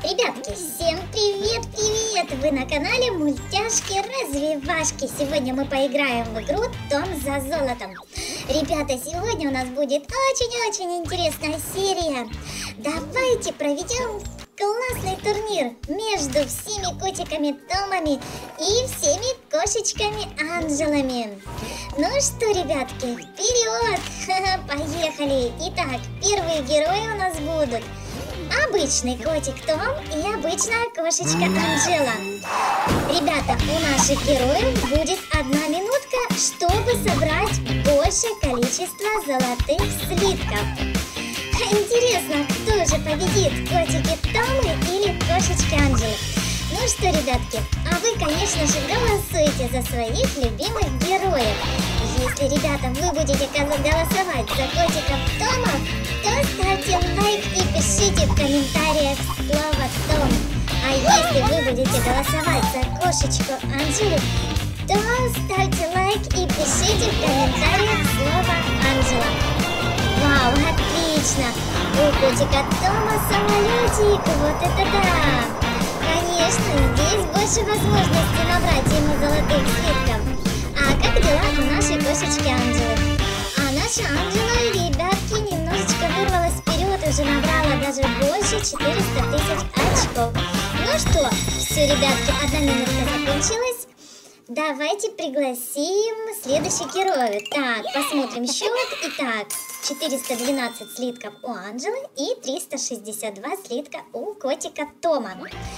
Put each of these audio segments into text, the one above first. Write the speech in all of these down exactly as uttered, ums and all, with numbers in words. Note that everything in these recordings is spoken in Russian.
Ребятки, всем привет-привет! Вы на канале Мультяшки-развивашки. Сегодня мы поиграем в игру «Том за золотом». Ребята, сегодня у нас будет очень-очень интересная серия. Давайте проведем классный турнир между всеми котиками Томами и всеми кошечками-анжелами. Ну что, ребятки, вперед! Поехали! Итак, первые герои у нас будут обычный котик Том и обычная кошечка Анжела. Ребята, у наших героев будет одна минутка, чтобы собрать большее количество золотых слитков. Интересно, кто же победит, котики Томы или кошечки Анжелы? Ну что, ребятки, а вы, конечно же, голосуйте за своих любимых героев. Если, ребята, вы будете голосовать за котиков Томов, то ставьте лайк и пишите в комментариях слово Том. А если вы будете голосовать за кошечку Анжелу, то ставьте лайк и пишите в комментариях слово Анжела. Вау, отлично! У котика Тома самолетик, вот это да! Конечно, здесь больше возможностей набрать ему золотых слитков. А как дела у нашей кошечки Анжелы? А наша Анжела, ребятки, немножечко вырвалась вперед и уже набрала даже больше четырёхсот тысяч очков. Ну что, все, ребятки, одна минутка закончилась. Давайте пригласим следующих героев. Так, посмотрим счет. Итак, четыреста двенадцать слитков у Анжелы и триста шестьдесят два слитка у котика Тома.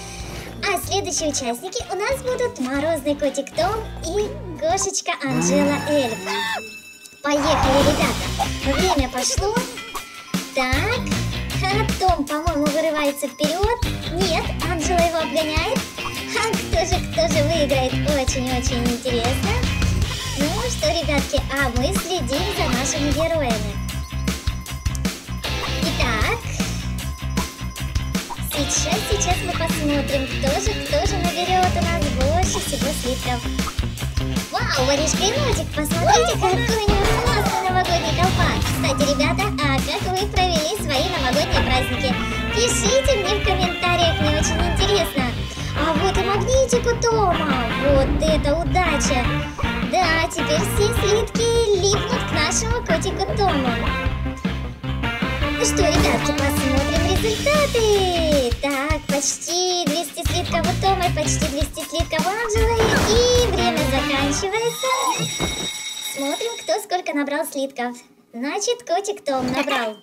А следующие участники у нас будут морозный котик Том и кошечка Анжела Эльф. Поехали, ребята. Время пошло. Так, Том, по-моему, вырывается вперед. Нет, Анжела его обгоняет. А кто же, кто же выиграет? Очень-очень интересно. Ну что, ребятки, а мы следим за нашими героями. Итак, сейчас, сейчас мы посмотрим, кто же, кто же наберет у нас больше всего слитков. Вау, воришка и носик, посмотрите, какой у него классный новогодний колпак. Кстати, ребята, а как вы провели свои новогодние праздники? Пишите мне в комментариях, мне очень интересно. А вот и магнитик у Тома. Вот это удача. Да, теперь все слитки липнут к нашему котику Тому. Ну что, ребятки, посмотрим результаты. Так, почти двести слитков у Тома и почти двести слитков у Анжелы. И время заканчивается. Смотрим, кто сколько набрал слитков. Значит, котик Том набрал.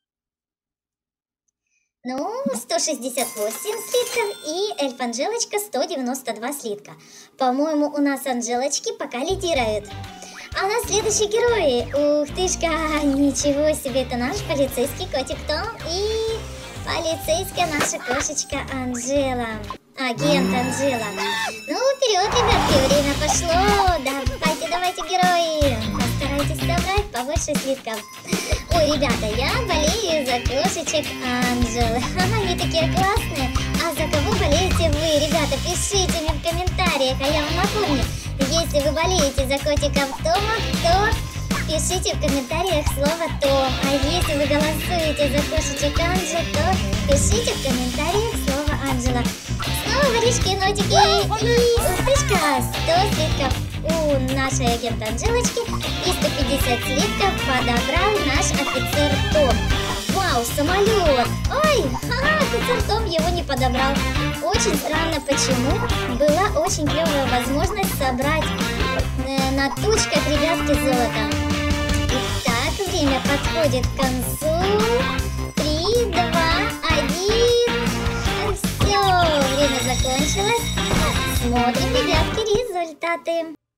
Ну, сто шестьдесят восемь слитков и эльф Анжелочка сто девяносто два слитка. По-моему, у нас Анжелочки пока лидируют. А у нас следующие герои. Ух тышка, ничего себе, это наш полицейский котик Том и полицейская наша кошечка Анжела. Агент Анжела. Ну, вперед, ребятки, время пошло. Давайте, давайте, герои. Постарайтесь собрать побольше слитков. Ой, ребята, я болею за кошечек Анжелы. Они такие классные. А за кого болеете вы, ребята? Пишите мне в комментариях. А я вам напомню, если вы болеете за котиков Тома, то пишите в комментариях слово Том. А если вы голосуете за кошечек Анжелы, то пишите в комментариях слово Анжела. Снова воришки и нотики. И утышка, сто слитков у нашей агента Анжелочки и сто пятьдесят слитков подобрал наш офицер Том. Вау, самолет! Ой, ха-ха, офицер Том его не подобрал. Очень странно, почему. Была очень клевая возможность собрать э, на тучках, ребятки, золото. Итак, время подходит к концу. Три, два, один. Все, время закончилось. Смотрим, ребятки, результаты.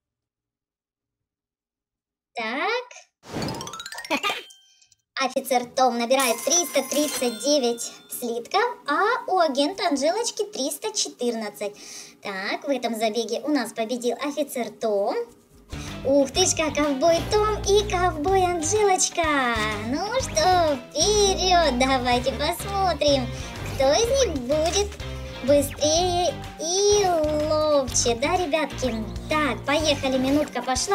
Так. Офицер Том набирает триста тридцать девять слитков, а у агента Анжелочки триста четырнадцать. Так, в этом забеге у нас победил офицер Том. Ух тышка, ковбой Том и ковбой Анжелочка. Ну что, вперед, давайте посмотрим, кто из них будет быстрее и ловче, да, ребятки? Так, поехали, минутка пошла.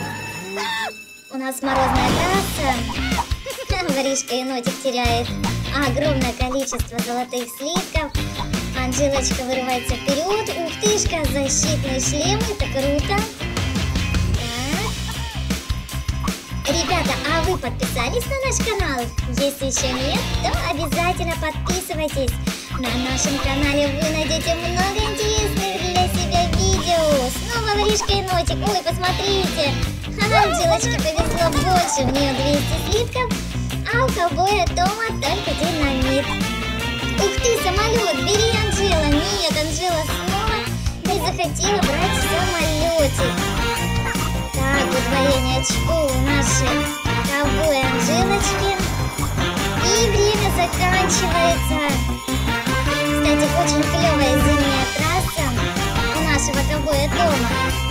У нас морозная трасса. Воришка енотик теряет огромное количество золотых слитков. Анжелочка вырывается вперед. Ух тышка, защитный шлем, это круто. Так. Ребята, а вы подписались на наш канал? Если еще нет, то обязательно подписывайтесь. На нашем канале вы найдете много интересных для себя видео. Снова воришка енотик. Ой, посмотрите. Анжелочке повезло больше. У нее двести слитков, а у ковбоя Тома только динамит. Ух ты, самолет. Бери, Анжела. Нет, Анжела снова не захотела брать самолетик. Так, удвоение очков у нашей ковбоя Анжелочки. И время заканчивается. Кстати, очень клевая зимняя трасса у нашего ковбоя Тома.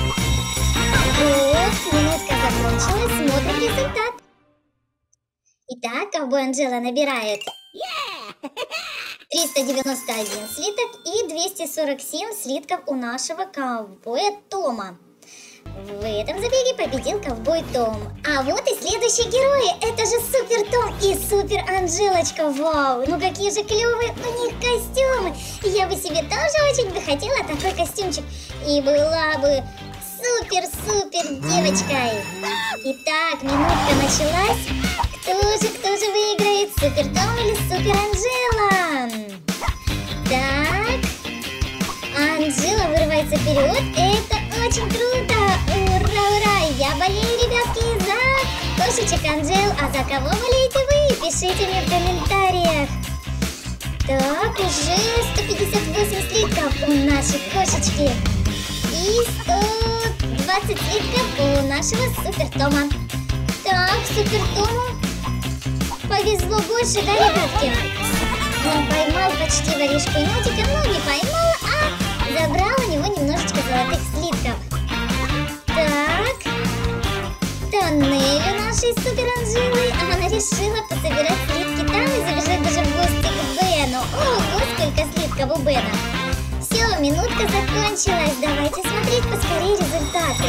Вот, минутка закончилась, смотрим результат. Итак, ковбой Анжела набирает триста девяносто один слиток и двести сорок семь слитков у нашего ковбоя Тома. В этом забеге победил ковбой Том. А вот и следующие герои. Это же Супер Том и Супер Анжелочка. Вау, ну какие же клевые у них костюмы. Я бы себе тоже очень бы хотела такой костюмчик. И была бы супер-супер девочкой. Итак, минутка началась. Кто же, кто же выиграет? Супер Том или Супер Анжела? Так, Анжела вырывается вперед. Это очень круто! Ура, ура! Я болею, ребятки, за кошечек Анжел. А за кого болеете вы? Пишите мне в комментариях. Так, уже сто пятьдесят восемь слитков у нашей кошечки. И сто двадцать слитков у нашего Супер Тома. Так, Супер Тому повезло больше, да, ребятки? Он поймал почти воришку енотика, но не поймал, а забрал у него немножечко золотых слитков. Так, тоннель у нашей Супер Анжелы. Она решила пособирать слитки там и забежать даже в гости к Бену. Ого, сколько слитков у Бена. Все, минутка закончилась. Давайте смотреть поскорее результаты.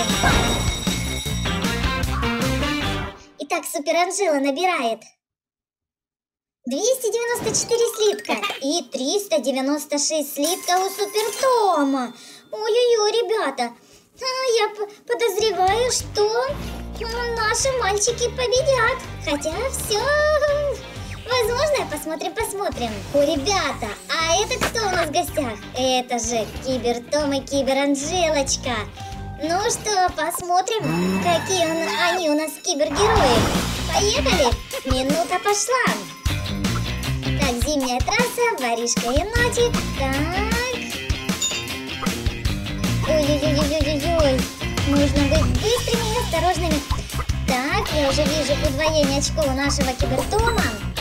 Итак, Супер Анжела набирает двести девяносто четыре слитка и триста девяносто шесть слитков у Супер Тома. Ой-ой-ой, ребята, я подозреваю, что наши мальчики победят. Хотя все возможно. Посмотрим, посмотрим. О, ребята, а это кто у нас в гостях? Это же Кибер Том и Кибер Анжелочка. Ну что, посмотрим, какие он, они у нас кибергерои. Поехали, минута пошла. Так, зимняя трасса, воришка енотик. Так. Ой-ой-ой-ой-ой-ой. Нужно быть быстрыми и осторожными. Так, я уже вижу удвоение очков у нашего Кибертома.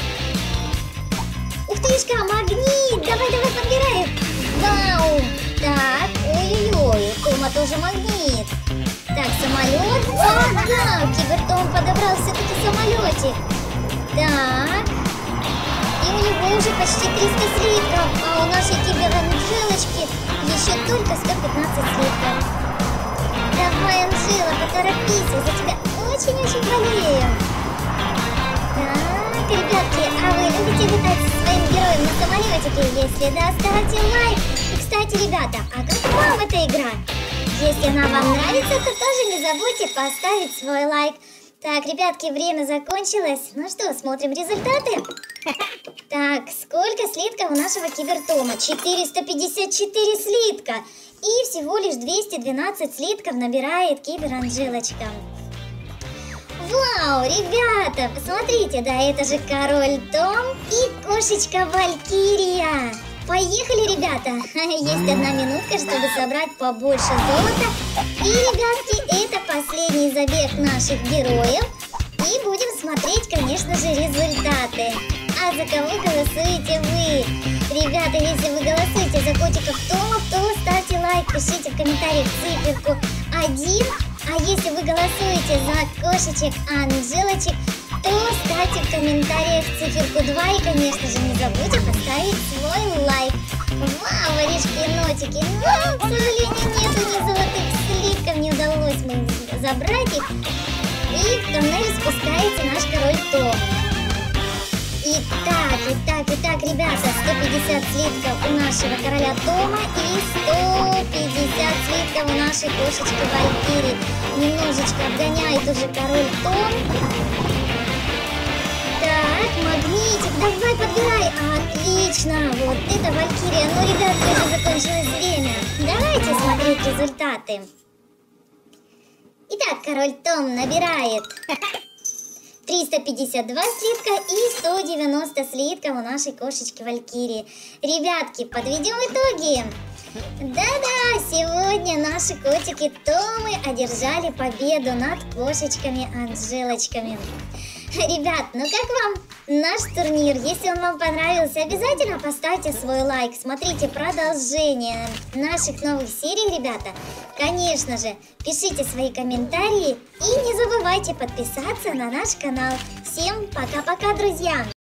Ух тышка, магнит. Давай, давай, подбираем. Вау. Так, ой-ой-ой, у Тома тоже магнит. Так, самолет. Ага, Кибертом подобрал все-таки самолетик. Так. И у него уже почти триста слитков, а у нашей Кибер-Анжелочки еще только сто пятнадцать слитков. Давай, Анжела, поторопись, я за тебя очень-очень болею. Так, ребятки, а вы любите летать со своим героем на самолетике? Если да, ставьте лайк. И, кстати, ребята, а как вам эта игра? Если она вам нравится, то тоже не забудьте поставить свой лайк. Так, ребятки, время закончилось. Ну что, смотрим результаты. Так, сколько слитков у нашего Кибертома? четыреста пятьдесят четыре слитка. И всего лишь двести двенадцать слитков набирает Кибер-Анжелочка. Вау, ребята, посмотрите, да это же Король Том и кошечка Валькирия. Поехали, ребята. Есть одна минутка, чтобы собрать побольше золота. И, ребятки, это последний забег наших героев. И будем смотреть, конечно же, результаты. А за кого голосуете вы? Ребята, если вы голосуете за котиков Томов, то ставьте лайк, пишите в комментариях циферку один. А если вы голосуете за кошечек Анжелочек, то ставьте в комментариях циферку два. И, конечно же, не забудьте поставить свой лайк. Вау, воришки-енотики. Но, к сожалению, нету ни золотых слитков, не удалось мы забрать их. И в тоннель спускается наш Король Том. И Итак, итак, итак, ребята, сто пятьдесят слитков у нашего короля Тома и сто пятьдесят слитков у нашей кошечки Валькирии. Немножечко обгоняет уже король Том. Так, магнитик, давай подбирай. Отлично, вот это Валькирия. Ну, ребятки, уже закончилось время. Давайте смотреть результаты. Итак, король Том набирает триста пятьдесят два слитка и сто девяносто слитков у нашей кошечки Валькирии. Ребятки, подведем итоги. Да-да, сегодня наши котики Томы одержали победу над кошечками-анжелочками. Ребят, ну как вам наш турнир? Если он вам понравился, обязательно поставьте свой лайк. Смотрите продолжение наших новых серий, ребята. Конечно же, пишите свои комментарии и не забывайте подписаться на наш канал. Всем пока-пока, друзья!